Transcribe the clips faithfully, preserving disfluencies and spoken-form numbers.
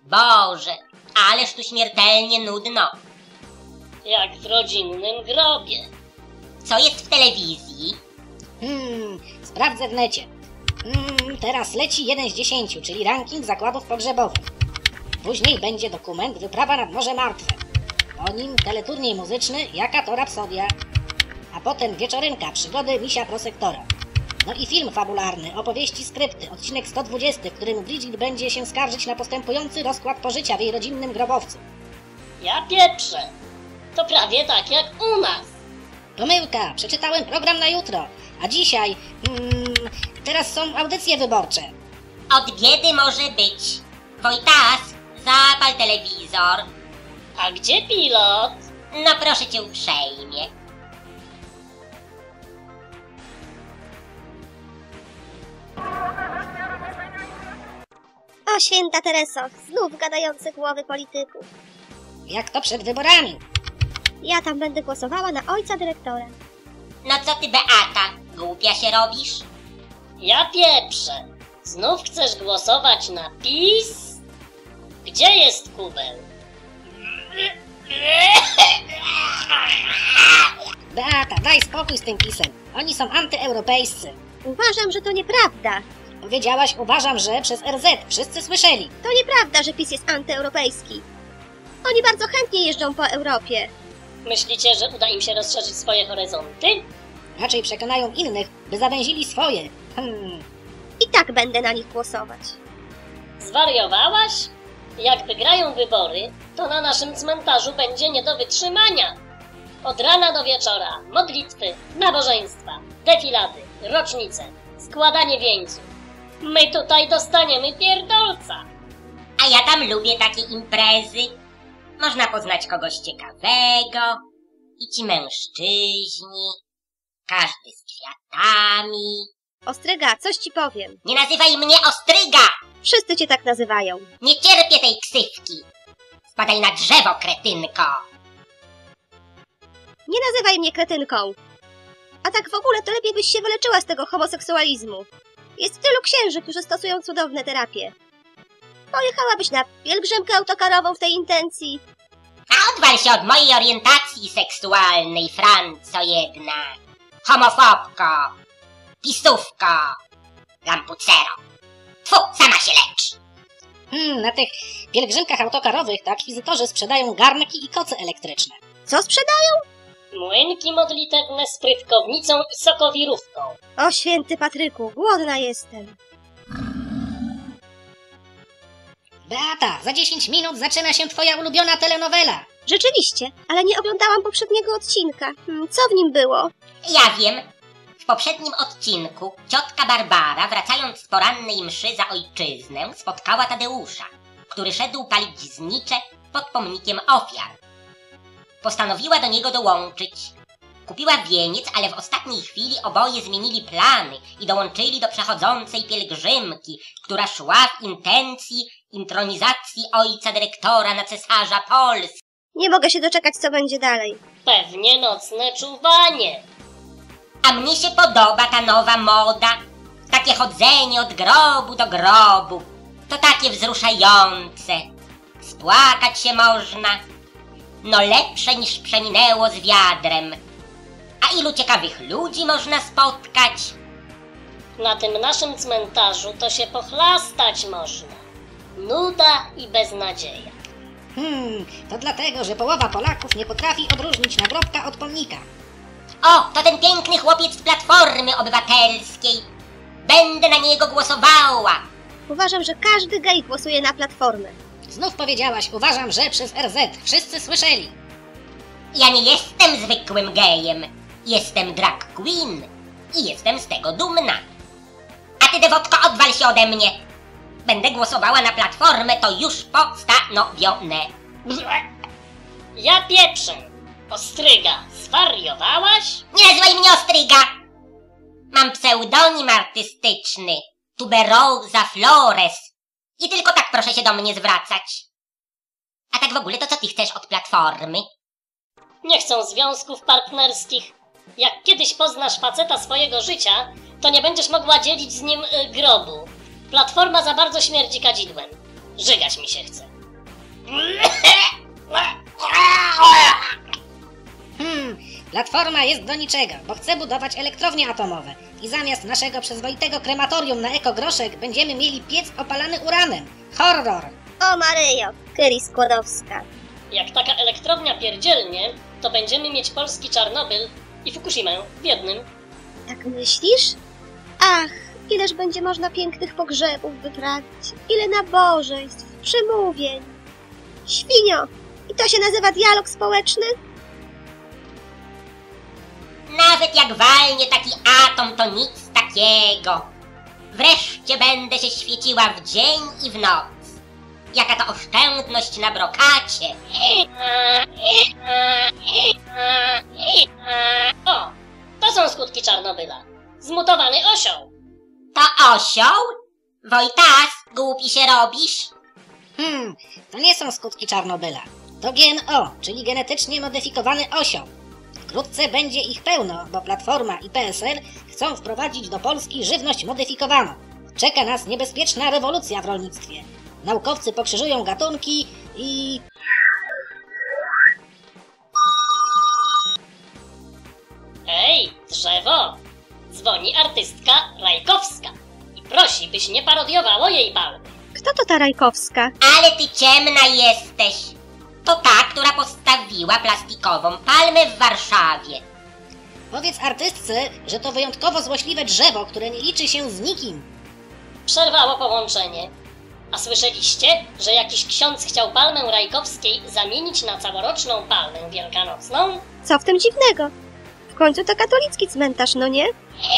Boże, ależ tu śmiertelnie nudno. Jak w rodzinnym grobie. Co jest w telewizji? Hmm, sprawdzę w necie. Hmm, teraz leci jeden z dziesięciu, czyli ranking zakładów pogrzebowych. Później będzie dokument Wyprawa nad Morze Martwe. Po nim teleturniej muzyczny Jaka to rapsodia. A potem wieczorynka Przygody Misia Prosektora. No i film fabularny, opowieści skrypty, odcinek sto dwudziesty, w którym Bridget będzie się skarżyć na postępujący rozkład pożycia w jej rodzinnym grobowcu. Ja pieprzę. To prawie tak jak u nas. Pomyłka, przeczytałem program na jutro, a dzisiaj... Hmm, teraz są audycje wyborcze. Od biedy może być. Wojtas, zapal telewizor. A gdzie pilot? No proszę cię uprzejmie. O święta Tereso, znów gadające głowy polityków. Jak to przed wyborami? Ja tam będę głosowała na ojca dyrektora. No co ty, Beata, głupia się robisz? Ja pieprzę. Znów chcesz głosować na PiS? Gdzie jest kubeł? Beata, daj spokój z tym pisem. Oni są antyeuropejscy. Uważam, że to nieprawda. Powiedziałaś, uważam, że przez R Z. Wszyscy słyszeli. To nieprawda, że PiS jest antyeuropejski. Oni bardzo chętnie jeżdżą po Europie. Myślicie, że uda im się rozszerzyć swoje horyzonty? Raczej przekonają innych, by zawęzili swoje. Hmm. I tak będę na nich głosować. Zwariowałaś? Jak wygrają wybory, to na naszym cmentarzu będzie nie do wytrzymania. Od rana do wieczora modlitwy, nabożeństwa, defilady, rocznice, składanie wieńców. My tutaj dostaniemy pierdolca. A ja tam lubię takie imprezy. Można poznać kogoś ciekawego. I ci mężczyźni. Każdy z kwiatami. Ostryga, coś ci powiem. Nie nazywaj mnie Ostryga! Wszyscy cię tak nazywają. Nie cierpię tej ksywki. Spadaj na drzewo, kretynko. Nie nazywaj mnie kretynką. A tak w ogóle to lepiej byś się wyleczyła z tego homoseksualizmu. Jest tylu księży, którzy stosują cudowne terapie. Pojechałabyś na pielgrzymkę autokarową w tej intencji. A odwal się od mojej orientacji seksualnej, Franco jedna. Homofobko. Pisówko. Lampucero. Tfu, sama się lecz. Hmm, na tych pielgrzymkach autokarowych to akwizytorzy sprzedają garnki i koce elektryczne. Co sprzedają? Młynki modlitewne z prytkownicą i sokowirówką. O święty Patryku, głodna jestem. Beata, za dziesięć minut zaczyna się twoja ulubiona telenowela. Rzeczywiście, ale nie oglądałam poprzedniego odcinka. Hmm, co w nim było? Ja wiem. W poprzednim odcinku ciotka Barbara, wracając z porannej mszy za ojczyznę, spotkała Tadeusza, który szedł palić znicze pod pomnikiem ofiar. Postanowiła do niego dołączyć. Kupiła wieniec, ale w ostatniej chwili oboje zmienili plany i dołączyli do przechodzącej pielgrzymki, która szła w intencji intronizacji ojca dyrektora na cesarza Polski. Nie mogę się doczekać, co będzie dalej. Pewnie nocne czuwanie. A mnie się podoba ta nowa moda. Takie chodzenie od grobu do grobu. To takie wzruszające. Spłakać się można. No lepsze niż przeminęło z wiadrem. A ilu ciekawych ludzi można spotkać? Na tym naszym cmentarzu to się pochlastać można. Nuda i beznadzieja. Hmm, to dlatego, że połowa Polaków nie potrafi odróżnić nagrobka od pomnika. O, to ten piękny chłopiec z Platformy Obywatelskiej. Będę na niego głosowała. Uważam, że każdy gej głosuje na Platformę. Znów powiedziałaś, uważam, że przez R Z. Wszyscy słyszeli. Ja nie jestem zwykłym gejem. Jestem drag queen. I jestem z tego dumna. A ty, dewotko, odwal się ode mnie. Będę głosowała na Platformę, to już postanowione. Ja pieprzę. Ostryga, zwariowałaś? Nie nazywaj mnie Ostryga. Mam pseudonim artystyczny. Tuberosa Flores. I tylko tak proszę się do mnie zwracać. A tak w ogóle to co ty chcesz od Platformy? Nie chcą związków partnerskich. Jak kiedyś poznasz faceta swojego życia, to nie będziesz mogła dzielić z nim y, grobu. Platforma za bardzo śmierdzi kadzidłem. Żygać mi się chce. Hmm, platforma jest do niczego, bo chce budować elektrownie atomowe i zamiast naszego przyzwoitego krematorium na ekogroszek będziemy mieli piec opalany uranem. Horror! O Maryjo, Kyri Skłodowska. Jak taka elektrownia pierdzielnie, to będziemy mieć polski Czarnobyl i Fukushimę w jednym. Tak myślisz? Ach, ileż będzie można pięknych pogrzebów wyprawić, ile nabożeństw, przemówień. Świnio, i to się nazywa dialog społeczny? Nawet jak walnie taki atom, to nic takiego. Wreszcie będę się świeciła w dzień i w noc. Jaka to oszczędność na brokacie. O, to są skutki Czarnobyla. Zmutowany osioł. To osioł? Wojtas, głupi się robisz? Hmm, to nie są skutki Czarnobyla. To G M O, czyli genetycznie modyfikowany osioł. Wkrótce będzie ich pełno, bo Platforma i P S L chcą wprowadzić do Polski żywność modyfikowaną. Czeka nas niebezpieczna rewolucja w rolnictwie. Naukowcy pokrzyżują gatunki i... Ej, drzewo! Dzwoni artystka Rajkowska i prosi, byś nie parodiowało jej palmy. Kto to ta Rajkowska? Ale ty ciemna jesteś. To ta, która postawiła plastikową palmę w Warszawie. Powiedz artystce, że to wyjątkowo złośliwe drzewo, które nie liczy się z nikim. Przerwało połączenie. A słyszeliście, że jakiś ksiądz chciał palmę Rajkowskiej zamienić na całoroczną palmę wielkanocną? Co w tym dziwnego? W końcu to katolicki cmentarz, no nie?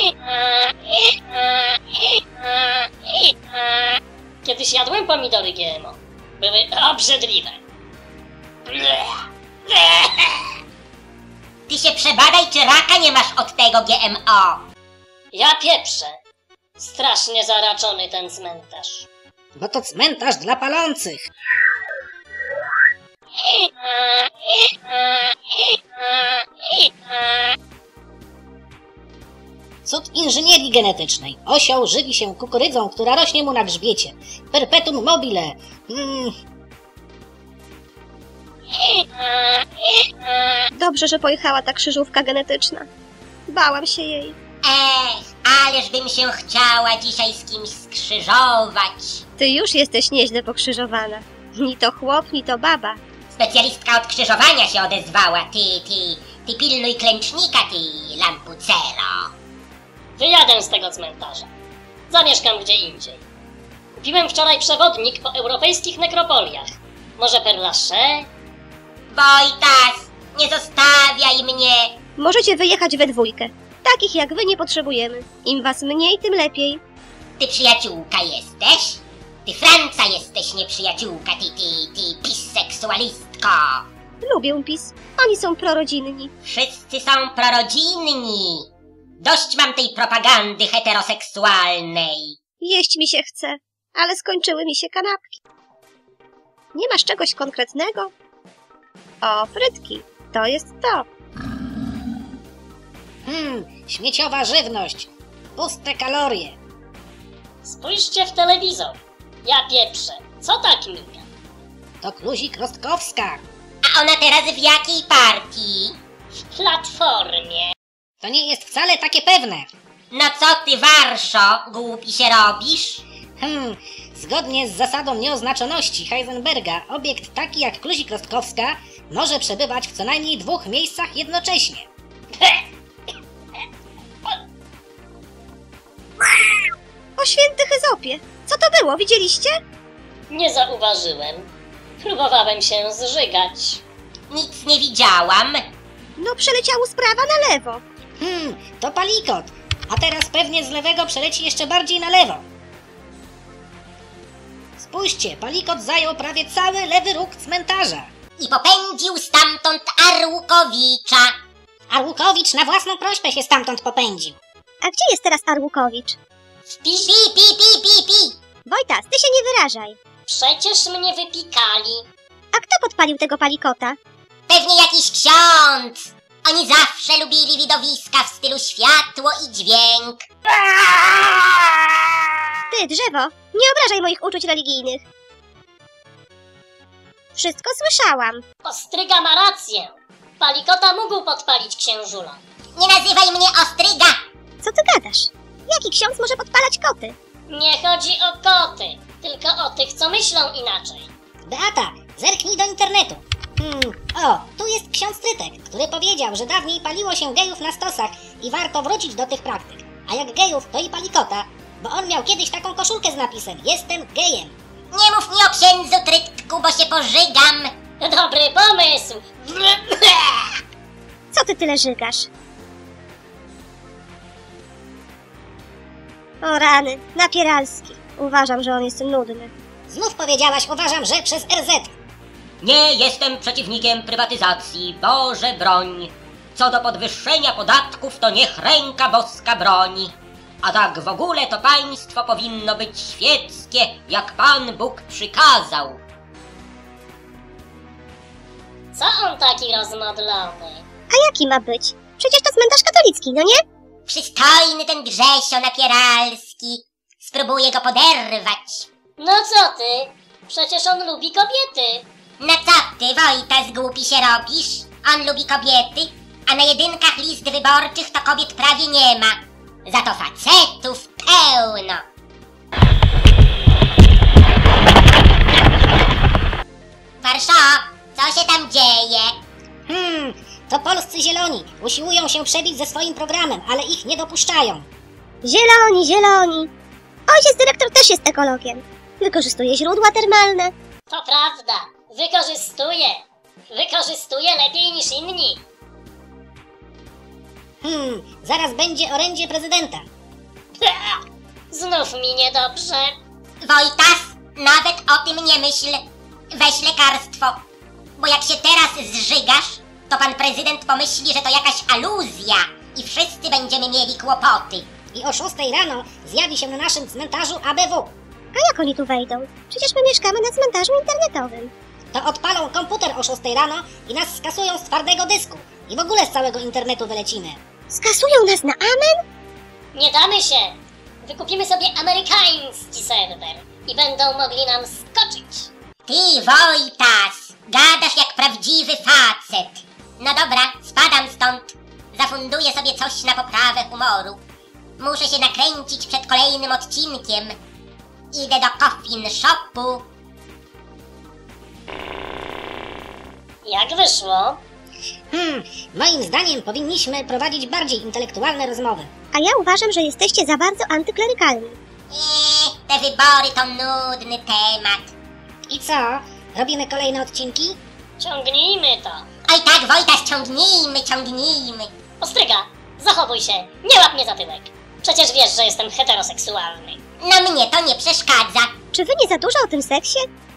Kiedyś jadłem pomidory G M O. Były obrzydliwe. Ty się przebadaj, czy raka nie masz od tego G M O. Ja pieprzę. Strasznie zaraczony ten cmentarz. Bo to cmentarz dla palących. Cud inżynierii genetycznej. Osioł żywi się kukurydzą, która rośnie mu na grzbiecie. Perpetuum mobile. Mm. Dobrze, że pojechała ta krzyżówka genetyczna. Bałam się jej. Ech, ależ bym się chciała dzisiaj z kimś skrzyżować. Ty już jesteś nieźle pokrzyżowana. Ni to chłop, ni to baba. Specjalistka od krzyżowania się odezwała. Ty, ty, ty pilnuj klęcznika, ty lampucero. Wyjadę z tego cmentarza. Zamieszkam gdzie indziej. Kupiłem wczoraj przewodnik po europejskich nekropoliach. Może Père Lachaise? Wojtas, nie zostawiaj mnie. Możecie wyjechać we dwójkę. Takich jak wy nie potrzebujemy. Im was mniej, tym lepiej. Ty przyjaciółka jesteś? Ty Franca jesteś, nie przyjaciółka, ty, ty, ty pisseksualistko. Lubię PiS. Oni są prorodzinni. Wszyscy są prorodzinni. Dość mam tej propagandy heteroseksualnej. Jeść mi się chce, ale skończyły mi się kanapki. Nie masz czegoś konkretnego? O, frytki. To jest to. Hmm, śmieciowa żywność. Puste kalorie. Spójrzcie w telewizor. Ja pieprzę. Co tak miga? To Kluzik Rostkowska. A ona teraz w jakiej partii? W Platformie. To nie jest wcale takie pewne. No co ty, Warszo, głupi się robisz? Hmm, zgodnie z zasadą nieoznaczoności Heisenberga, obiekt taki jak Kluzik Rostkowska może przebywać w co najmniej dwóch miejscach jednocześnie. O święty Hyzopie! Co to było, widzieliście? Nie zauważyłem. Próbowałem się zżygać. Nic nie widziałam. No przeleciało z prawa na lewo. Hmm, to palikot. A teraz pewnie z lewego przeleci jeszcze bardziej na lewo. Spójrzcie, palikot zajął prawie cały lewy róg cmentarza. I popędził stamtąd Arłukowicza. Arłukowicz na własną prośbę się stamtąd popędził. A gdzie jest teraz Arłukowicz? Pi, pi, pi, pi, pi, pi. Wojtas, ty się nie wyrażaj. Przecież mnie wypikali. A kto podpalił tego palikota? Pewnie jakiś ksiądz. Oni zawsze lubili widowiska w stylu światło i dźwięk. Ty, drzewo, nie obrażaj moich uczuć religijnych. Wszystko słyszałam. Ostryga ma rację. Palikota mógł podpalić księżula. Nie nazywaj mnie Ostryga! Co ty gadasz? Jaki ksiądz może podpalać koty? Nie chodzi o koty, tylko o tych, co myślą inaczej. Beata, zerknij do internetu. Hmm, o, tu jest ksiądz Trytek, który powiedział, że dawniej paliło się gejów na stosach i warto wrócić do tych praktyk. A jak gejów, to i palikota, bo on miał kiedyś taką koszulkę z napisem "Jestem gejem". Nie mów mi o księdzu Trytku, bo się pożygam! Dobry pomysł! Co ty tyle żygasz? O rany, Napieralski. Uważam, że on jest nudny. Znów powiedziałaś, uważam, że przez R Z. Nie jestem przeciwnikiem prywatyzacji, Boże broń. Co do podwyższenia podatków, to niech ręka boska broni. A tak w ogóle to państwo powinno być świeckie, jak Pan Bóg przykazał. Co on taki rozmodlony? A jaki ma być? Przecież to cmentarz katolicki, no nie? Przystojny ten Grzesio Napieralski. Spróbuję go poderwać. No co ty? Przecież on lubi kobiety. No co ty, Wojtas, głupi się robisz? On lubi kobiety, a na jedynkach list wyborczych to kobiet prawie nie ma. Za to facetów pełno. Warszaw, co się tam dzieje? Hmm, to polscy zieloni usiłują się przebić ze swoim programem, ale ich nie dopuszczają. Zieloni, zieloni. Ojciec dyrektor też jest ekologiem. Wykorzystuje źródła termalne. To prawda. Wykorzystuje. Wykorzystuje lepiej niż inni. Hmm, zaraz będzie orędzie prezydenta. Znów mi niedobrze. Wojtas, nawet o tym nie myśl. Weź lekarstwo, bo jak się teraz zżygasz, to pan prezydent pomyśli, że to jakaś aluzja i wszyscy będziemy mieli kłopoty. I o szóstej rano zjawi się na naszym cmentarzu A B W. A jak oni tu wejdą? Przecież my mieszkamy na cmentarzu internetowym. To odpalą komputer o szóstej rano i nas skasują z twardego dysku. I w ogóle z całego internetu wylecimy. Skasują nas na amen? Nie damy się. Wykupimy sobie amerykański serwer i będą mogli nam skoczyć. Ty, Wojtas, gadasz jak prawdziwy facet. No dobra, spadam stąd. Zafunduję sobie coś na poprawę humoru. Muszę się nakręcić przed kolejnym odcinkiem. Idę do coffin shopu. Jak wyszło? Hmm, moim zdaniem powinniśmy prowadzić bardziej intelektualne rozmowy. A ja uważam, że jesteście za bardzo antyklerykalni. Eee, te wybory to nudny temat. I co? Robimy kolejne odcinki? Ciągnijmy to. Oj tak, Wojtas, ciągnijmy, ciągnijmy. Ostryga, zachowuj się. Nie łap mnie za tyłek. Przecież wiesz, że jestem heteroseksualny. Na mnie to nie przeszkadza. Czy wy nie za dużo o tym seksie?